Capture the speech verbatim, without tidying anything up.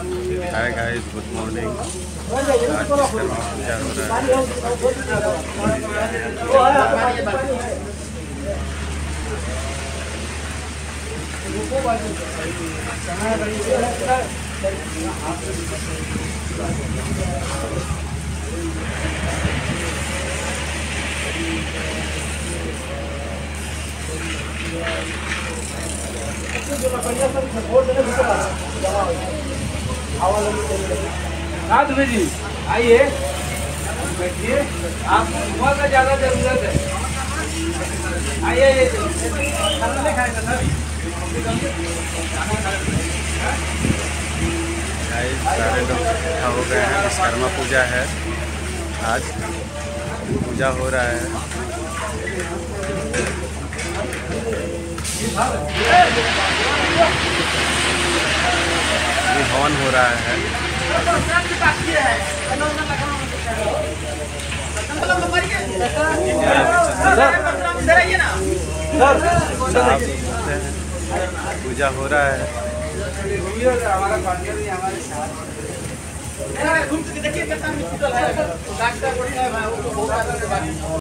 Hi guys, good morning. आज विश्वकर्मा पूजा हो रहा हाँ तुम्हें जी आइए बैठिए। आप सुबह का ज़्यादा जरूरत है। आइए आइए खाना नहीं खाएगा सर। गाइस, सारे लोग इकट्ठा हो गए हैं। विश्वकर्मा पूजा है, आज पूजा हो रहा है। हवन हो रहा है। पूजा हो रहा है। हमारा पार्टनर भी हमारे साथ।